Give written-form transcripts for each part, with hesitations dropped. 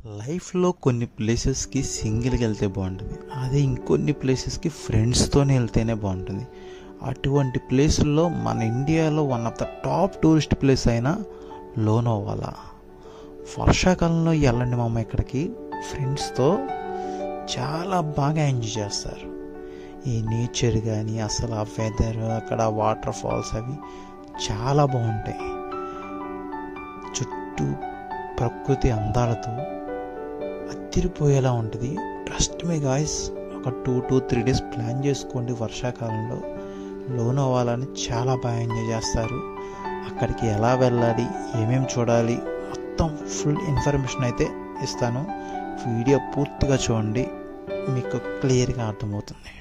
లైఫ్లో కొన్ని ప్లేసెస్కి సింగిల్గా వెళ్తే బాగుంటుంది. అదే ఇంకొన్ని ప్లేసెస్కి ఫ్రెండ్స్తోనే వెళ్తేనే బాగుంటుంది. అటువంటి ప్లేసుల్లో మన ఇండియాలో one of the top tourist place అయిన లోనావాలా. వర్షాకాలంలో వెళ్ళండి మామ, ఇక్కడికి ఫ్రెండ్స్తో చాలా బాగా ఎంజాయ్ చేస్తారు. ఈ నేచర్ కానీ అసలు ఆ వెదర్, అక్కడ వాటర్ ఫాల్స్ అవి చాలా బాగుంటాయి. చుట్టూ ప్రకృతి అందాలతో అదిరిపోయేలా ఉంటుంది. ట్రస్ట్ మీ గాయ్స్, ఒక 2 to 3 days ప్లాన్ చేసుకోండి. వర్షాకాలంలో లోనావాలాని చాలా బాగా ఎంజాయ్ చేస్తారు. అక్కడికి ఎలా వెళ్ళాలి, ఏమేమి చూడాలి, మొత్తం ఫుల్ ఇన్ఫర్మేషన్ అయితే ఇస్తాను. వీడియో పూర్తిగా చూడండి, మీకు క్లియర్గా అర్థమవుతుంది.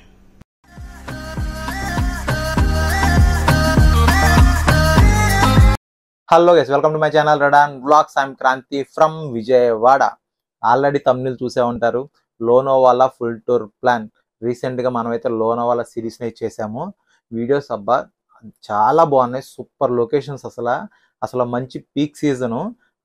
Hello guys, welcome to my channel రడాన్ vlogs. I'm Kranthi from Vijayawada. Already తమిళ చూసే ఉంటారు. Lonavala full tour plan. రీసెంట్గా మనమైతే లోనావాలా సిరీస్ని చేసాము. వీడియోస్ అబ్బా చాలా బాగున్నాయి, సూపర్ లొకేషన్స్. అసలు మంచి పీక్ సీజను.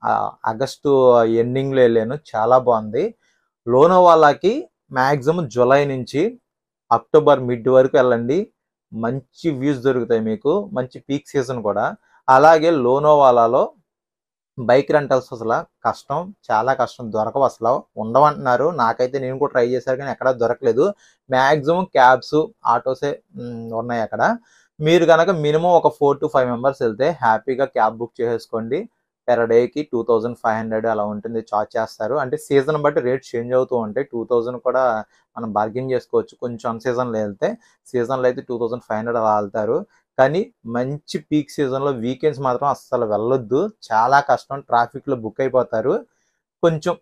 ఆగస్టు ఎండింగ్లో వెళ్ళాను, చాలా బాగుంది. లోనావాలాకి మ్యాక్సిమం జూలై నుంచి అక్టోబర్ మిడ్ వరకు వెళ్ళండి, మంచి వ్యూస్ దొరుకుతాయి మీకు. మంచి పీక్ సీజన్ కూడా. అలాగే లోనావాలాలో బైక్ రెంటల్స్ అసలు కష్టం, చాలా కష్టం, దొరకవు, అసలు ఉండవంటున్నారు. నాకైతే నేను కూడా ట్రై చేశాను కానీ ఎక్కడ దొరకలేదు. మ్యాక్సిమం క్యాబ్స్, ఆటోసే ఉన్నాయి అక్కడ. మీరు కనుక మినిమం ఒక 4 to 5 members వెళ్తే హ్యాపీగా క్యాబ్ బుక్ చేసేసుకోండి. పెర్ డేకి 2500 అలా ఉంటుంది, చార్జ్ చేస్తారు. అంటే సీజన్ బట్టి రేట్ చేంజ్ అవుతూ ఉంటాయి. 2000 కూడా మనం బార్గెన్ చేసుకోవచ్చు కొంచెం అన్ సీజన్లో వెళ్తే. సీజన్లో అయితే 2500 అలా వెళ్తారు. కానీ మంచి పీక్ సీజన్లో వీకెండ్స్ మాత్రం అస్సలు వెళ్ళొద్దు, చాలా కష్టం, ట్రాఫిక్లో బుక్ అయిపోతారు. కొంచెం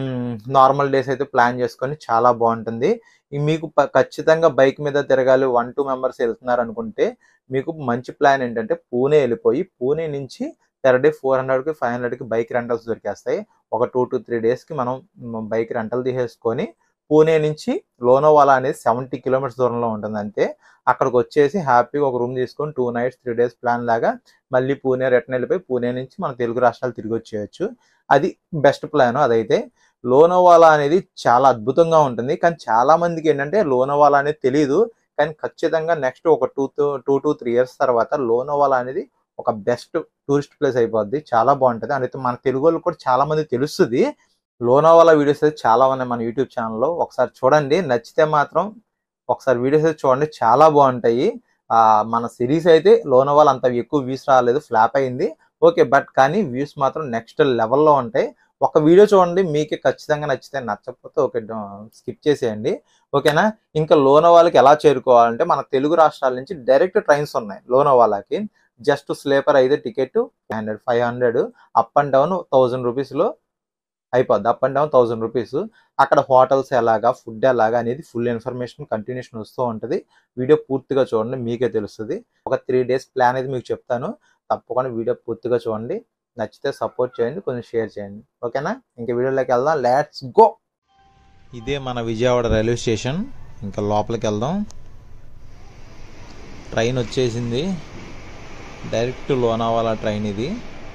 నార్మల్ డేస్ అయితే ప్లాన్ చేసుకొని చాలా బాగుంటుంది. మీకు ఖచ్చితంగా బైక్ మీద తిరగాలి, 1-2 members వెళ్తున్నారు అనుకుంటే మీకు మంచి ప్లాన్ ఏంటంటే పూణే వెళ్ళిపోయి పూణే నుంచి పెర్ డే 400కి 500కి బైక్ రెంటల్స్ దొరికేస్తాయి. ఒక 2 to 3 daysకి మనం బైక్ రెంటల్ తీసేసుకొని పూణే నుంచి లోనావాలా అనేది 70 kilometers దూరంలో ఉంటుంది అంతే. అక్కడికి వచ్చేసి హ్యాపీగా ఒక రూమ్ తీసుకొని 2 nights 3 days ప్లాన్ లాగా మళ్ళీ పూణే రిటర్న్ వెళ్ళిపోయి పూణే నుంచి మన తెలుగు రాష్ట్రాలు తిరిగి వచ్చేయచ్చు. అది బెస్ట్ ప్లాన్. అదైతే లోనావాలా అనేది చాలా అద్భుతంగా ఉంటుంది. కానీ చాలా మందికి ఏంటంటే లోనావాలా అనేది తెలియదు. కానీ ఖచ్చితంగా నెక్స్ట్ ఒక 2 to 3 years తర్వాత లోనావాలా అనేది ఒక బెస్ట్ టూరిస్ట్ ప్లేస్ అయిపోద్ది, చాలా బాగుంటుంది. అయితే మన తెలుగు వాళ్ళు కూడా చాలా మంది తెలుస్తుంది. లోనావాలా వీడియోస్ అయితే చాలా ఉన్నాయి మన యూట్యూబ్ ఛానల్లో, ఒకసారి చూడండి. నచ్చితే మాత్రం ఒకసారి వీడియోస్ అయితే చూడండి, చాలా బాగుంటాయి. మన సిరీస్ అయితే లోనావాలా అంత ఎక్కువ వ్యూస్ రాలేదు, ఫ్లాప్ అయింది ఓకే. బట్ కానీ వ్యూస్ మాత్రం నెక్స్ట్ లెవెల్లో ఉంటాయి. ఒక వీడియో చూడండి, మీకే ఖచ్చితంగా నచ్చితే, నచ్చకపోతే ఓకే స్కిప్ చేసేయండి, ఓకేనా. ఇంకా లోనావాలాకి ఎలా చేరుకోవాలంటే మన తెలుగు రాష్ట్రాల నుంచి డైరెక్ట్ ట్రైన్స్ ఉన్నాయి లోనావాలాకి. జస్ట్ స్లీపర్ అయితే టికెట్ 500, అప్ అండ్ డౌన్ 1000 రూపీస్లో అయిపోద్ది. Up and down 1000 rupees. అక్కడ హోటల్స్ ఎలాగా, ఫుడ్ ఎలాగా అనేది ఫుల్ ఇన్ఫర్మేషన్ కంటిన్యూషన్ వస్తూ ఉంటుంది. వీడియో పూర్తిగా చూడండి, మీకే తెలుస్తుంది. ఒక 3 days ప్లాన్ అయితే మీకు చెప్తాను, తప్పకుండా వీడియో పూర్తిగా చూడండి. నచ్చితే సపోర్ట్ చేయండి, కొంచెం షేర్ చేయండి, ఓకేనా. ఇంకా వీడియోలోకి వెళ్దాం, లెట్స్ గో. ఇదే మన విజయవాడ రైల్వే స్టేషన్. ఇంకా లోపలికి వెళ్దాం. ట్రైన్ వచ్చేసింది, డైరెక్ట్ లోనావాలా ట్రైన్ ఇది.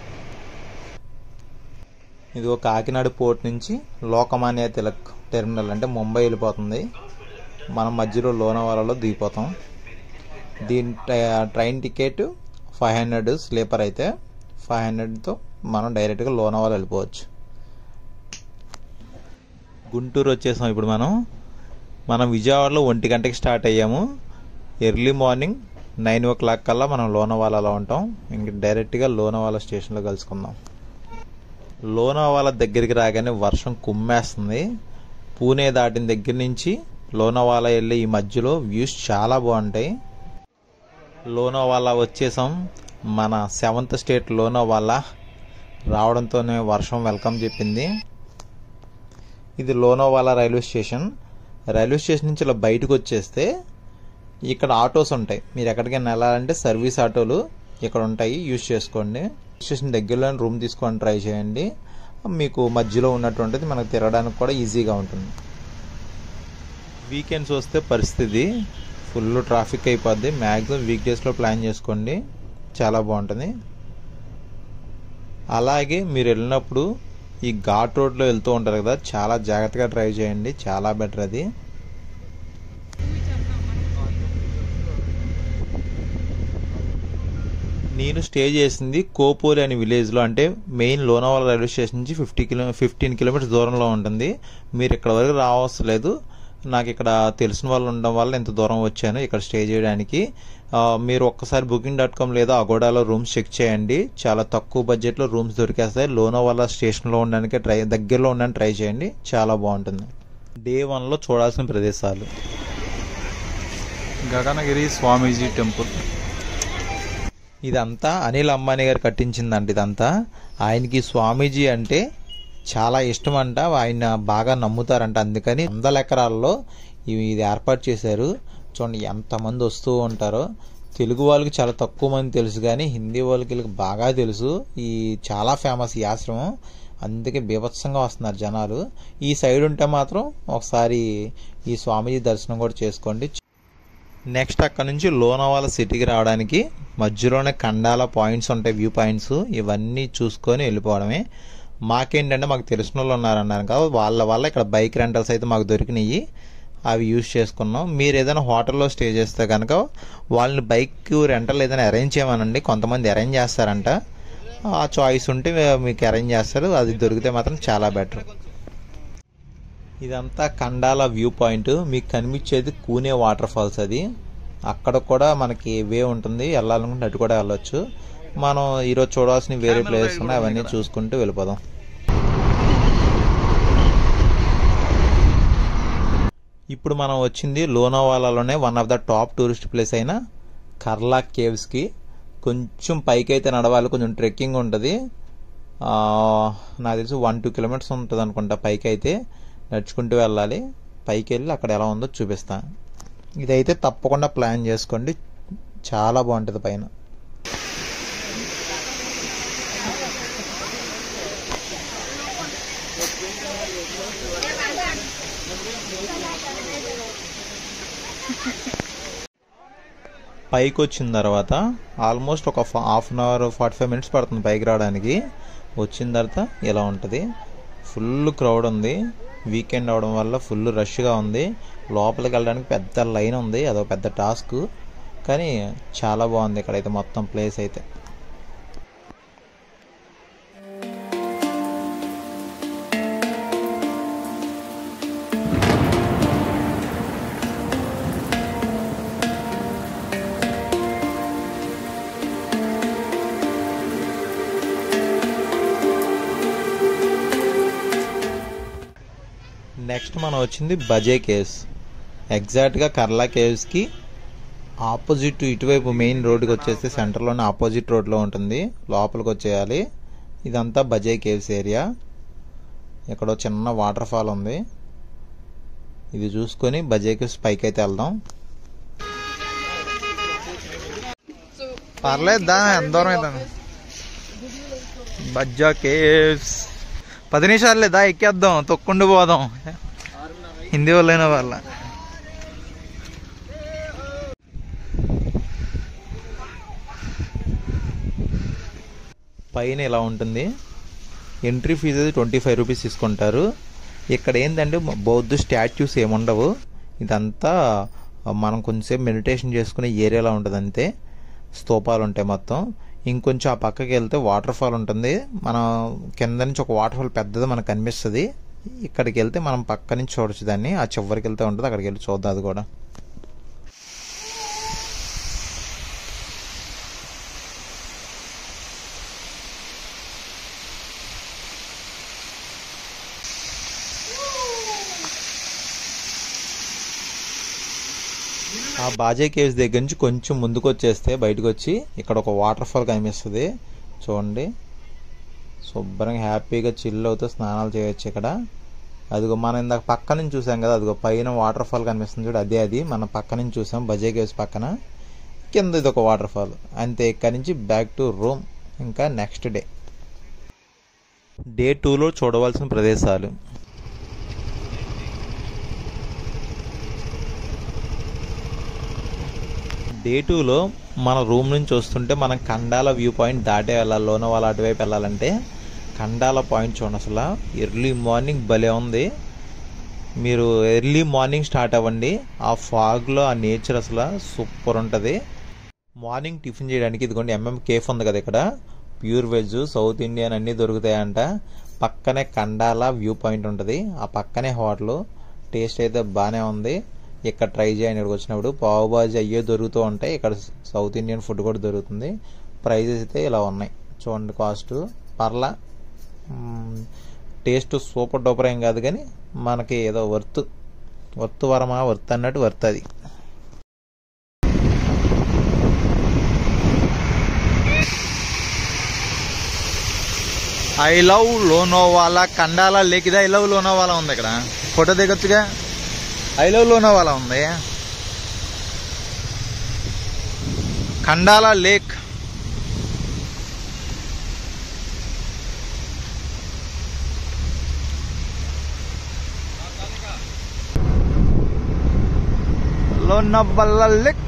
ఇది ఒక కాకినాడ పోర్ట్ నుంచి లోకమాన్య తిలక్ టెర్మినల్ అంటే ముంబై వెళ్ళిపోతుంది. మనం మధ్యలో లోనావాలాలో దిగిపోతాం. దీని ట్రైన్ టికెట్ 500, స్లీపర్ అయితే 500తో మనం డైరెక్ట్గా లోనావాలా వెళ్ళిపోవచ్చు. గుంటూరు వచ్చేసాం ఇప్పుడు మనం విజయవాడలో 1 గంటకి స్టార్ట్ అయ్యాము. ఎర్లీ మార్నింగ్ 9 o'clock కల్లా మనం లోనావాలాలో ఉంటాం. ఇంక డైరెక్ట్గా లోనావాలా స్టేషన్లో కలుసుకుందాం. లోనావాలా దగ్గరికి రాగానే వర్షం కుమ్మేస్తుంది. పూణే దాటిన దగ్గర నుంచి లోనావాలా వెళ్ళే ఈ మధ్యలో వ్యూస్ చాలా బాగుంటాయి. లోనావాలా వచ్చేసాం. మన 7th state లోనావాలా రావడంతోనే వర్షం వెల్కమ్ చెప్పింది. ఇది Lonavala railway station. Railway station నుంచి ఇలా బయటకు వచ్చేస్తే ఇక్కడ ఆటోస్ ఉంటాయి. మీరు ఎక్కడికైనా వెళ్ళాలంటే సర్వీస్ ఆటోలు ఇక్కడ ఉంటాయి, యూజ్ చేసుకోండి. స్టేషన్ దగ్గరలో రూమ్ తీసుకొని ట్రై చేయండి. మీకు మధ్యలో ఉన్నటువంటిది మనకు తిరగడానికి కూడా ఈజీగా ఉంటుంది. వీకెండ్స్ వస్తే పరిస్థితి ఫుల్ ట్రాఫిక్ అయిపోద్ది. మ్యాక్సిమం వీక్ డేస్లో ప్లాన్ చేసుకోండి, చాలా బాగుంటుంది. అలాగే మీరు వెళ్ళినప్పుడు ఈ ఘాట్ రోడ్లో వెళ్తూ ఉంటారు కదా, చాలా జాగ్రత్తగా డ్రైవ్ చేయండి, చాలా బెటర్ అది. నేను స్టే చేసింది కోపూరి అనే విలేజ్లో, అంటే మెయిన్ లోనావాలా రైల్వే స్టేషన్ నుంచి 15 కిలోమీటర్స్ దూరంలో ఉంటుంది. మీరు ఇక్కడ వరకు రావసరం లేదు, నాకు ఇక్కడ తెలిసిన వాళ్ళు ఉండడం వల్ల ఇంత దూరం వచ్చాను ఇక్కడ స్టే చేయడానికి. మీరు ఒక్కసారి booking.com లేదా అగోడాలో రూమ్స్ చెక్ చేయండి, చాలా తక్కువ బడ్జెట్లో రూమ్స్ దొరికేస్తాయి. లోనావాలా స్టేషన్లో ఉండడానికి దగ్గరలో ఉండడానికి ట్రై చేయండి, చాలా బాగుంటుంది. డే 1లో చూడాల్సిన ప్రదేశాలు: గగనగిరి స్వామీజీ టెంపుల్. ఇదంతా అనిల్ అంబానీ గారు కట్టించిందంట. ఇదంతా ఆయనకి స్వామీజీ అంటే చాలా ఇష్టం అంట, ఆయన బాగా నమ్ముతారంట, అందుకని 100 ఎకరాల్లో ఇది ఏర్పాటు చేశారు. చూడండి ఎంతమంది వస్తూ ఉంటారో. తెలుగు వాళ్ళకి చాలా తక్కువ మంది తెలుసు, కానీ హిందీ వాళ్ళకి బాగా తెలుసు. ఈ చాలా ఫేమస్ ఈ ఆశ్రమం, అందుకే బీభత్సంగా వస్తున్నారు జనాలు. ఈ సైడ్ ఉంటే మాత్రం ఒకసారి ఈ స్వామీజీ దర్శనం కూడా చేసుకోండి. నెక్స్ట్ అక్కడ నుంచి లోనావాలా సిటీకి రావడానికి మధ్యలోనే ఖండాల పాయింట్స్ ఉంటాయి, వ్యూ పాయింట్స్, ఇవన్నీ చూసుకొని వెళ్ళిపోవడమే. మాకేంటంటే మాకు తెలిసిన వాళ్ళు ఉన్నారన్నారు కదా, వాళ్ళ వల్ల ఇక్కడ బైక్ రెంటల్స్ అయితే మాకు దొరికినాయి, అవి యూజ్ చేసుకున్నాం. మీరు ఏదైనా హోటల్లో స్టే చేస్తే కనుక వాళ్ళని బైక్ రెంటల్ ఏదైనా అరేంజ్ చేయమనండి, కొంతమంది అరేంజ్ చేస్తారంట. ఆ చాయిస్ ఉంటే మీకు అరేంజ్ చేస్తారు, అది దొరికితే మాత్రం చాలా బెటర్. ఇదంతా ఖండాల వ్యూ పాయింట్, మీకు కనిపించేది కూనే వాటర్ ఫాల్స్. అది అక్కడ కూడా మనకి వే ఉంటుంది, వెళ్ళాలనుకుంటే అటు కూడా వెళ్ళొచ్చు. మనం ఈరోజు చూడాల్సిన వేరే ప్లేసెస్ ఉన్నాయి, అవన్నీ చూసుకుంటూ వెళ్ళిపోదాం. ఇప్పుడు మనం వచ్చింది లోనావాలాలోనే one of the top tourist place అయిన కర్లా కేవ్స్కి. కొంచెం పైకి అయితే నడవాలి, కొంచెం ట్రెక్కింగ్ ఉంటుంది. నాకు తెలిసి 1-2 కిలోమీటర్స్ ఉంటుంది అనుకుంటా. పైకి అయితే నడుచుకుంటూ వెళ్ళాలి. పైకి వెళ్ళి అక్కడ ఎలా ఉందో చూపిస్తాను. ఇదైతే తప్పకుండా ప్లాన్ చేసుకోండి, చాలా బాగుంటుంది పైన. పైకి వచ్చిన తర్వాత ఆల్మోస్ట్ ఒక హాఫ్ అన్ అవర్ 45 మినిట్స్ పడుతుంది పైకి రావడానికి. వచ్చిన తర్వాత ఇలా ఉంటుంది, ఫుల్ క్రౌడ్ ఉంది, వీకెండ్ అవడం వల్ల ఫుల్ రష్గా ఉంది. లోపలికి వెళ్ళడానికి పెద్ద లైన్ ఉంది, అదొక పెద్ద టాస్క్, కానీ చాలా బాగుంది ఇక్కడైతే మొత్తం ప్లేస్ అయితే. నెక్స్ట్ మనం వచ్చింది బజే కేవ్స్. ఎగ్జాక్ట్గా కర్లా కేవ్స్కి ఆపోజిట్ ఇటువైపు మెయిన్ రోడ్డుకి వచ్చేస్తే సెంటర్లోనే ఆపోజిట్ రోడ్లో ఉంటుంది, లోపలికి వచ్చేయాలి. ఇదంతా బజే కేవ్స్ ఏరియా. ఇక్కడ చిన్న వాటర్ ఫాల్ ఉంది, ఇది చూసుకొని బజే కేవ్స్ పైకి అయితే వెళ్దాం. పర్లేదు దా, ఎంత దూరం అవుతాను. బజ్జా కేవ్స్ 10 నిమిషాలు లేదా, ఎక్కేద్దాం, తొక్కుండి పోదాం హిందీ వాళ్ళైన వాళ్ళ. పైన ఇలా ఉంటుంది. ఎంట్రీ ఫీజు అది 25 రూపీస్ తీసుకుంటారు. ఇక్కడ ఏంటంటే బౌద్ధ స్టాచ్యూస్ ఏముండవు, ఇదంతా మనం కొంచెంసేపు మెడిటేషన్ చేసుకునే ఏరియాలో ఉంటుంది అంతే. స్తూపాలు ఉంటాయి మొత్తం. ఇంకొంచెం ఆ పక్కకి వెళ్తే వాటర్ ఫాల్ ఉంటుంది. మనం కింద నుంచి ఒక వాటర్ ఫాల్ పెద్దది మనకు కనిపిస్తుంది. ఇక్కడికి వెళ్తే మనం పక్క నుంచి చూడొచ్చు దాన్ని, ఆ చివరికి వెళ్తే ఉంటుంది, అక్కడికి వెళ్ళి చూద్దాం అది కూడా. ఆ బాజే కేవ్స్ దగ్గర నుంచి కొంచెం ముందుకు వచ్చేస్తే బయటకు వచ్చి ఇక్కడ ఒక వాటర్ ఫాల్ కనిపిస్తుంది చూడండి. శుభ్రంగా హ్యాపీగా చిల్ అవుతూ స్నానాలు చేయొచ్చు ఇక్కడ. అదిగో మనం ఇందాక పక్క నుంచి చూసాం కదా, అదిగో పైన వాటర్ ఫాల్ కనిపిస్తుంది చూడు, అదే అది మనం పక్క నుంచి చూసాం బజే కేవ్స్ పక్కన. కింద ఇది ఒక వాటర్ ఫాల్ అంతే. ఇక్కడి నుంచి బ్యాక్ టు రూమ్. ఇంకా నెక్స్ట్ డే 2లో చూడవలసిన ప్రదేశాలు. డే 2లో మన రూమ్ నుంచి వస్తుంటే మనం ఖండాల వ్యూ పాయింట్ దాటే వెళ్ళాలి. లోనావాలా అటువైపు వెళ్ళాలంటే ఖండాల పాయింట్ చూడండి, అసలు ఎర్లీ మార్నింగ్ భలే ఉంది. మీరు ఎర్లీ మార్నింగ్ స్టార్ట్ అవ్వండి, ఆ ఫాగ్లో ఆ నేచర్ అసలు సూపర్ ఉంటుంది. మార్నింగ్ టిఫిన్ చేయడానికి ఇదిగోండి కేఫ్ ఉంది కదా, ఇక్కడ ప్యూర్ వెజ్ సౌత్ ఇండియన్ అన్నీ దొరుకుతాయంట. పక్కనే ఖండాల వ్యూ పాయింట్ ఉంటుంది, ఆ పక్కనే హోటల్. టేస్ట్ అయితే బాగానే ఉంది, ఇక్కడ ట్రై చేయండి. ఇక్కడికి వచ్చినప్పుడు పావు బాజీ అయ్యే దొరుకుతూ ఉంటాయి, ఇక్కడ సౌత్ ఇండియన్ ఫుడ్ కూడా దొరుకుతుంది. ప్రైజెస్ అయితే ఇలా ఉన్నాయి చూడండి, కాస్ట్ పర్లా. టేస్ట్ సూపర్ డూపర్ ఏం కాదు, కానీ మనకి ఏదో వర్త్ వరమా వర్త్ అన్నట్టు వర్త్ అది. I love Lonavala Khandala lake. ఇది ఐ లవ్ లోనావాలా ఉంది, ఇక్కడ ఫోటో దిగొచ్చుగా. ఐ లవ్ లోనావాలా ఉంది, ఖండాల లేక్. లోనావాలా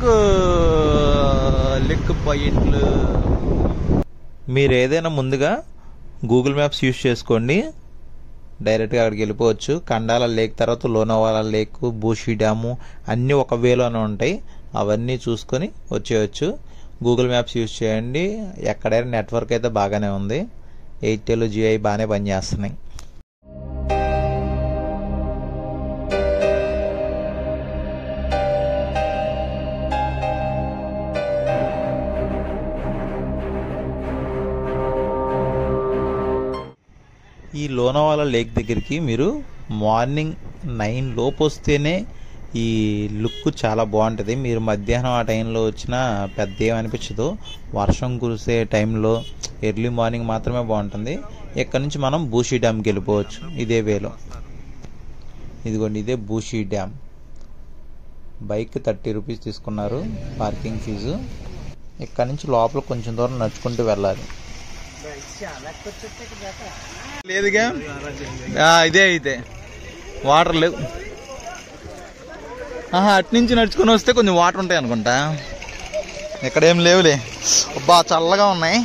లేక్ పాయింట్లు. మీరు ఏదైనా ముందుగా గూగుల్ మ్యాప్స్ యూజ్ చేసుకోండి, డైరెక్ట్గా అక్కడికి వెళ్ళిపోవచ్చు. ఖండాల లేక్ తర్వాత లోనావాలా లేక్, బూషి డ్యాము అన్నీ ఒక వేలోనే ఉంటాయి, అవన్నీ చూసుకొని వచ్చేయచ్చు. గూగుల్ మ్యాప్స్ యూజ్ చేయండి. ఎక్కడైనా నెట్వర్క్ అయితే బాగానే ఉంది, ఎయిర్టెల్ జిఐ బాగానే పనిచేస్తున్నాయి. ఈ లోనావాలా లేక్ దగ్గరికి మీరు మార్నింగ్ 9 లోపు వస్తేనే ఈ లుక్ చాలా బాగుంటుంది. మీరు మధ్యాహ్నం ఆ టైంలో వచ్చినా పెద్ద ఏమనిపించదు. వర్షం కురిసే టైంలో ఎర్లీ మార్నింగ్ మాత్రమే బాగుంటుంది. ఇక్కడ నుంచి మనం బూషి డ్యామ్కి వెళ్ళిపోవచ్చు ఇదే వేలో. ఇదిగోండి, ఇదే బూషి డ్యామ్. బైక్ 30 రూపీస్ తీసుకున్నారు పార్కింగ్ ఫీజు. ఇక్కడ నుంచి లోపల కొంచెం దూరం నడుచుకుంటూ వెళ్ళాలి. లేదుగా ఇదే అయితే వాటర్ లేవు. అటు నుంచి నడుచుకొని వస్తే కొంచెం వాటర్ ఉంటాయి అనుకుంటా, ఇక్కడేం లేవులే. అబ్బా చల్లగా ఉన్నాయి.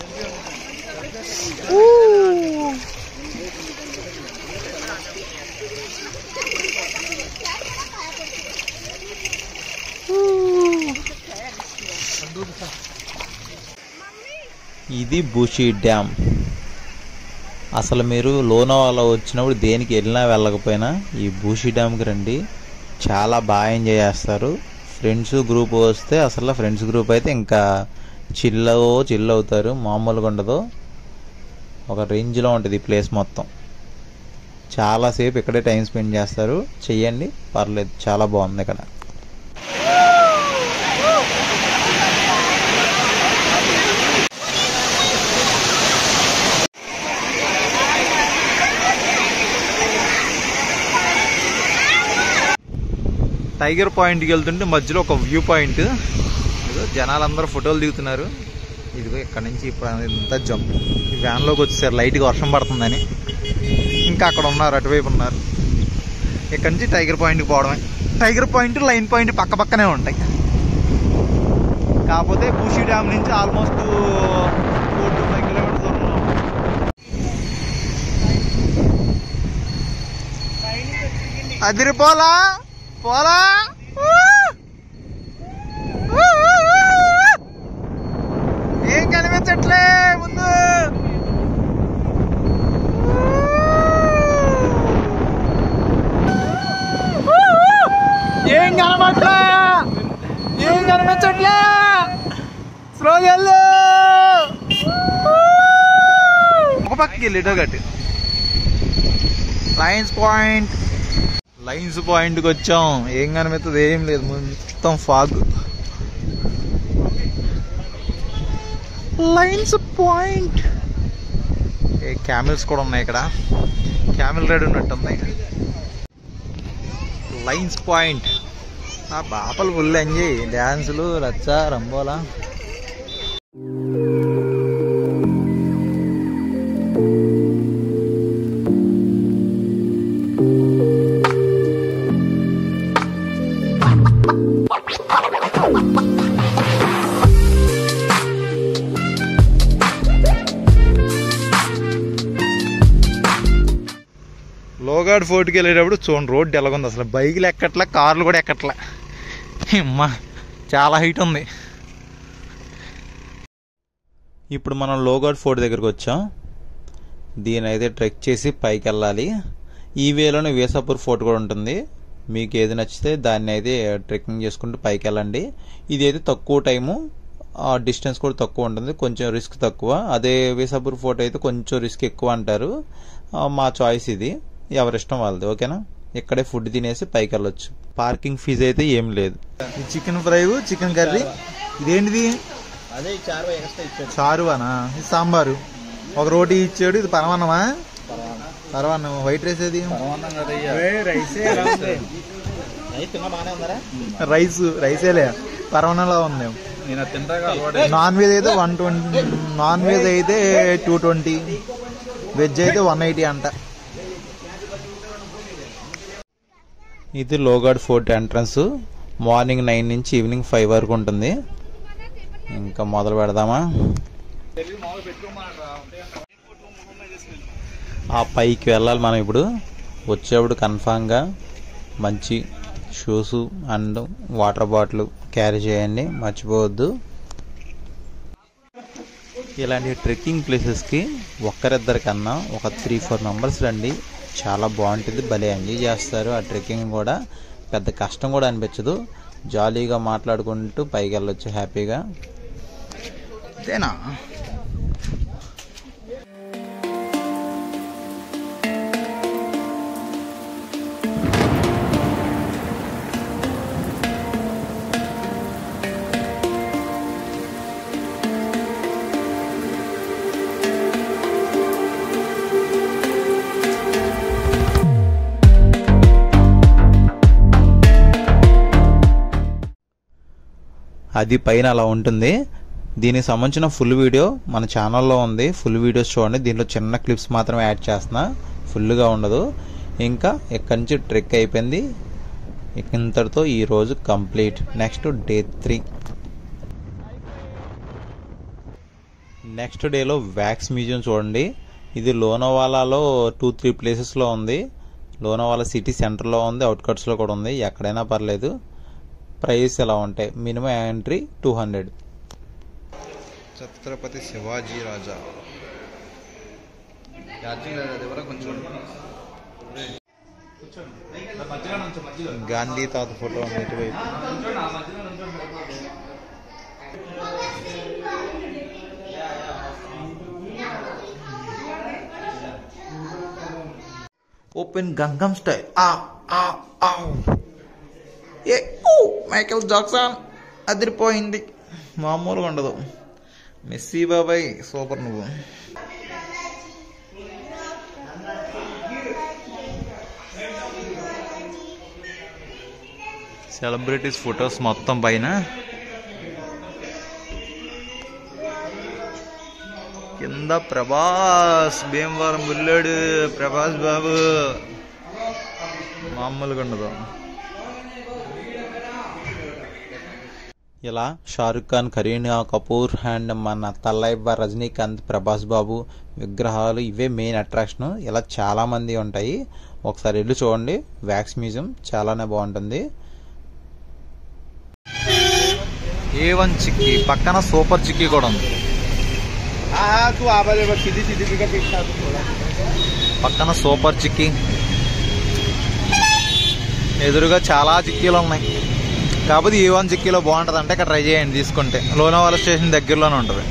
ఇది బూషి డ్యామ్. అసలు మీరు లోనావాలా వచ్చినప్పుడు దేనికి వెళ్ళినా వెళ్ళకపోయినా ఈ బూషి డ్యామ్కి రండి, చాలా బాగా ఎంజాయ్ చేస్తారు. ఫ్రెండ్స్ గ్రూప్ వస్తే అసలు ఫ్రెండ్స్ గ్రూప్ అయితే ఇంకా చిల్ అవుతారు, మామూలుగా ఉండదు. ఒక రేంజ్లో ఉంటుంది ఈ ప్లేస్ మొత్తం. చాలాసేపు ఇక్కడే టైం స్పెండ్ చేస్తారు. చెయ్యండి, పర్లేదు, చాలా బాగుంది ఇక్కడ. టైగర్ పాయింట్కి వెళ్తుంటే మధ్యలో ఒక వ్యూ పాయింట్, ఇదిగో జనాలందరూ ఫోటోలు దిగుతున్నారు. ఇదిగో ఇక్కడ నుంచి ఇప్పుడు ఇంత జంప్. ఈ వ్యాన్లోకి వచ్చేసారు, లైట్గా వర్షం పడుతుందని. ఇంకా అక్కడ ఉన్నారు, అటువైపు ఉన్నారు. ఇక్కడ నుంచి టైగర్ పాయింట్కి పోవడమే. టైగర్ పాయింట్, లైన్ పాయింట్ పక్క పక్కనే ఉంటాయి. కాకపోతే బూషి డ్యామ్ నుంచి ఆల్మోస్ట్ 4 to 5 కిలోమీటర్స్ దూరంలో. అదిరిపోలా పోలా. ఏం కనిపించట్లే ముందు. ఏం కనిపించట్లే. స్లోగా వెళ్ళు. ఒక పక్కకి వెళ్ళేటో గట్టి. లైన్స్ పాయింట్కి వచ్చాం. ఏం కనిపిస్తుంది, ఏం లేదు, మొత్తం ఫాగ్. Lines point. క్యామెల్స్ కూడా ఉన్నాయి ఇక్కడ, క్యామెల్ రైడ్ ఉన్నట్టుంది. Lions point. ఆ బాపలు ఫుల్ ఎంజాయ్, డ్యాన్సులు, రచ్చ రంబోలా. లోగాడ్ ఫోర్ట్కి వెళ్ళేటప్పుడు చూడండి రోడ్డు ఎలాగుంది, అసలు బైకులు ఎక్కట్లే, కార్లు కూడా ఎక్కట్లే. అమ్మా చాలా హైట్ ఉంది. ఇప్పుడు మనం లోగాడ్ ఫోర్ట్ దగ్గరికి వచ్చాం. దీని అయితే ట్రెక్ చేసి పైకి వెళ్ళాలి. ఈ వేలోనే వేసాపూర్ ఫోర్ట్ కూడా ఉంటుంది. మీకు ఏది నచ్చితే దాన్ని అయితే ట్రెక్కింగ్ చేసుకుంటూ పైకి వెళ్ళండి. ఇది అయితే తక్కువ టైము, డిస్టెన్స్ కూడా తక్కువ ఉంటుంది, కొంచెం రిస్క్ తక్కువ. అదే వేసాపూర్ ఫోర్ట్ అయితే కొంచెం రిస్క్ ఎక్కువ అంటారు. మా చాయిస్ ఇది, ఎవరిష్టం వాళ్ళది. ఓకేనా, ఇక్కడే ఫుడ్ తినేసి పైకి వెళ్ళొచ్చు. పార్కింగ్ ఫీజు అయితే ఏం లేదు. Chicken fry, chicken curry. ఇదేంటిది? అదే చారువానా? ఇది సాంబారు, ఒక రోటీ ఇచ్చాడు. ఇది పరమాన్నమా? పరమాన్నం. వైట్ రైస్ ఏది? రైసేలే, పరమాన్నంలా ఉంది. నాన్ వెజ్ అయితే 120, నాన్ వెజ్ అయితే 220, వెజ్ అయితే 180 అంట. ఇది లోగాడ్ ఫోర్ట్ ఎంట్రన్స్. మార్నింగ్ 9 నుంచి ఈవినింగ్ 5 వరకు ఉంటుంది. ఇంకా మొదలు పెడదామా? ఆ పైకి వెళ్ళాలి మనం ఇప్పుడు. వచ్చేప్పుడు కన్ఫామ్గా మంచి shoes and water bottle carry చేయండి, మర్చిపోవద్దు. ఇలాంటి ట్రెక్కింగ్ ప్లేసెస్కి ఒక్కరిద్దరి కన్నా ఒక 3-4 మెంబర్స్ రండి, చాలా బాగుంటుంది. భలే ఎంజాయ్ చేస్తారు. ఆ ట్రెక్కింగ్ కూడా పెద్ద కష్టం కూడా అనిపించదు. జాలీగా మాట్లాడుకుంటూ పైకి వెళ్ళొచ్చు హ్యాపీగా. అంతేనా? అది పైన అలా ఉంటుంది. దీనికి సంబంధించిన ఫుల్ వీడియో మన ఛానల్లో ఉంది. ఫుల్ వీడియోస్ చూడండి. దీంట్లో చిన్న క్లిప్స్ మాత్రమే యాడ్ చేస్తున్నా, ఫుల్గా ఉండదు. ఇంకా ఇక్కడి నుంచి ట్రెక్ అయిపోయింది. ఇంతటితో ఈరోజు కంప్లీట్. Next day 3. నెక్స్ట్ డేలో వ్యాక్స్ మ్యూజియం చూడండి. ఇది లోనావాలాలో 2-3 ప్లేసెస్లో ఉంది. లోనావాలా సిటీ సెంటర్లో ఉంది, అవుట్కట్స్లో కూడా ఉంది. ఎక్కడైనా పర్లేదు. ప్రైస్ ఎలా ఉంటాయి? Minimum entry 200. ఛత్రపతి శివాజీ రాజా గాంధీ తాత ఫోటో ఉంది ఇటువైపు. Open Gangnam style. Michael Jackson అదిరిపోయింది, మామూలుగా ఉండదు. మెస్సీ బాబాయ్ సూపర్. నువ్వు సెలబ్రిటీస్ ఫొటోస్ మొత్తం పైన. కింద ప్రభాస్, భీమవరం బుల్లాడు ప్రభాస్ బాబు, మామూలుగా ఉండదు. ఇలా షారుఖ్ ఖాన్, కరీనా కపూర్ అండ్ మన తల్లైబా, రజనీకాంత్, ప్రభాస్ బాబు విగ్రహాలు ఇవే మెయిన్ అట్రాక్షన్. ఇలా చాలామంది ఉంటాయి. ఒకసారి వెళ్ళి చూడండి. వ్యాక్స్ మ్యూజియం చాలానే బాగుంటుంది. A1 చిక్కీ పక్కన సూపర్ చిక్కీ కూడా ఉంది. పక్కన సూపర్ చిక్కీ, ఎదురుగా చాలా చిక్కీలు ఉన్నాయి. కాకపోతే A1 చిక్కీలో బాగుంటుంది అంటే ఇక్కడ ట్రై చేయండి తీసుకుంటే. లోనావాలా స్టేషన్ దగ్గరలోనే ఉంటుంది.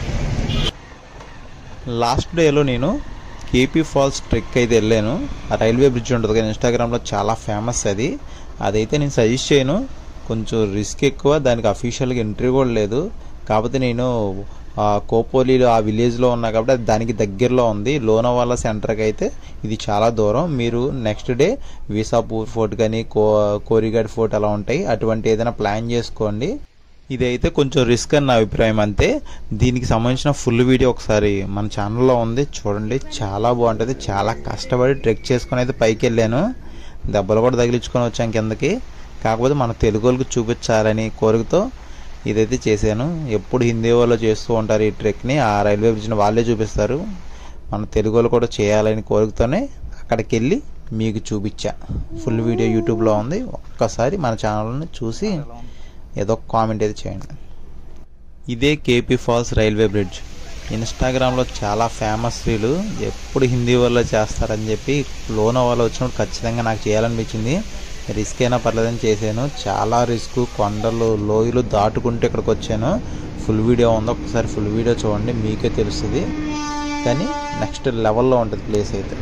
లాస్ట్ డేలో నేను కేపీ ఫాల్స్ ట్రెక్ అయితే వెళ్ళాను. ఆ రైల్వే బ్రిడ్జ్ ఉంటుంది కదా, ఇన్స్టాగ్రామ్లో చాలా ఫేమస్ అది. అదైతే నేను సజెస్ట్ చేయను, కొంచెం రిస్క్ ఎక్కువ. దానికి అఫీషియల్గా ఎంట్రీ కూడా లేదు. కాకపోతే నేను కోపోలీలో ఆ విలేజ్లో ఉన్నా కాబట్టి అది దానికి దగ్గరలో ఉంది. లోనావాలా సెంటర్కి అయితే ఇది చాలా దూరం. మీరు నెక్స్ట్ డే వీసాపూర్ ఫోర్ట్ కానీ కోరిఘాట్ ఫోర్ట్ అలా ఉంటాయి, అటువంటి ఏదైనా ప్లాన్ చేసుకోండి. ఇదైతే కొంచెం రిస్క్ అని నా అభిప్రాయం అంతే. దీనికి సంబంధించిన ఫుల్ వీడియో ఒకసారి మన ఛానల్లో ఉంది, చూడండి. చాలా బాగుంటుంది. చాలా కష్టపడి ట్రెక్ చేసుకుని అయితే పైకి వెళ్ళాను. దెబ్బలు కూడా తగిలించుకొని వచ్చాను కిందకి. కాకపోతే మన తెలుగు వాళ్ళకి చూపించాలని కోరికతో ఇదైతే చేశాను. ఎప్పుడు హిందీ వాళ్ళు చేస్తూ ఉంటారు ఈ ట్రెక్ని, ఆ రైల్వే బ్రిడ్జ్ని వాళ్ళే చూపిస్తారు. మన తెలుగు వాళ్ళు కూడా చేయాలని కోరికతోనే అక్కడికి వెళ్ళి మీకు చూపించా. ఫుల్ వీడియో యూట్యూబ్లో ఉంది, ఒక్కసారి మన ఛానల్ని చూసి ఏదో కామెంట్ అయితే చేయండి. ఇదే కేపీ ఫాల్స్ రైల్వే బ్రిడ్జ్. ఇన్స్టాగ్రామ్లో చాలా ఫేమస్ రీలు, ఎప్పుడు హిందీ వాళ్ళు చేస్తారని చెప్పి లోనావాలా వచ్చినప్పుడు ఖచ్చితంగా నాకు చేయాలనిపించింది. రిస్క్ అయినా పర్లేదని చేశాను. చాలా రిస్క్, కొండలు లోయలు దాటుకుంటూ ఇక్కడికి వచ్చాను. ఫుల్ వీడియో ఉంది, ఒకసారి ఫుల్ వీడియో చూడండి, మీకే తెలుస్తుంది. కానీ నెక్స్ట్ లెవెల్లో ఉంటుంది ప్లేస్ అయితే.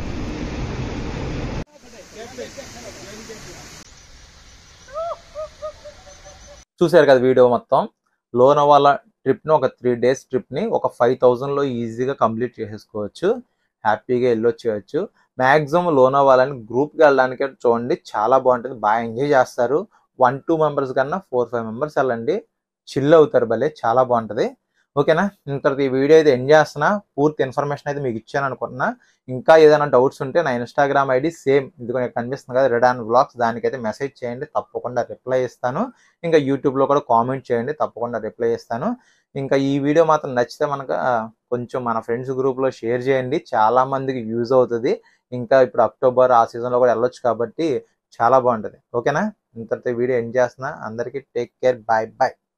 చూశారు కదా వీడియో మొత్తం. లోనావాలా ట్రిప్ని ఒక 3 days ట్రిప్ని ఒక 5,000లో ఈజీగా కంప్లీట్ చేసేసుకోవచ్చు. హ్యాపీగా వెళ్ళొచ్చేయచ్చు. మ్యాక్సిమం లోనావాలాని గ్రూప్కి వెళ్ళడానికి చూడండి, చాలా బాగుంటుంది, బాగా ఎంజాయ్ చేస్తారు. 1-2 మెంబర్స్ కన్నా 4-5 మెంబర్స్ వెళ్ళండి, చిల్ అవుతారు భలే, చాలా బాగుంటుంది. ఓకేనా, ఇంతటి ఈ వీడియో అయితే ఎండ్ చేస్తున్నా. పూర్తి ఇన్ఫర్మేషన్ అయితే మీకు ఇచ్చాను అనుకుంటున్నా. ఇంకా ఏదైనా డౌట్స్ ఉంటే నా ఇన్స్టాగ్రామ్ ఐడి సేమ్ ఇదిగో కనిపిస్తుంది కదా, రెడాన్ వ్లాగ్స్, దానికైతే మెసేజ్ చేయండి, తప్పకుండా రిప్లై ఇస్తాను. ఇంకా యూట్యూబ్లో కూడా కామెంట్ చేయండి, తప్పకుండా రిప్లై ఇస్తాను. ఇంకా ఈ వీడియో మాత్రం నచ్చితే మనకు కొంచెం మన ఫ్రెండ్స్ గ్రూప్లో షేర్ చేయండి, చాలా మందికి యూజ్ అవుతుంది. ఇంకా ఇప్పుడు అక్టోబర్ ఆ సీజన్లో కూడా వెళ్ళొచ్చు కాబట్టి చాలా బాగుంటుంది. ఓకేనా, ఇంతటితో వీడియో ఎండ్ చేస్తున్నా. అందరికీ టేక్ కేర్, బాయ్ బాయ్.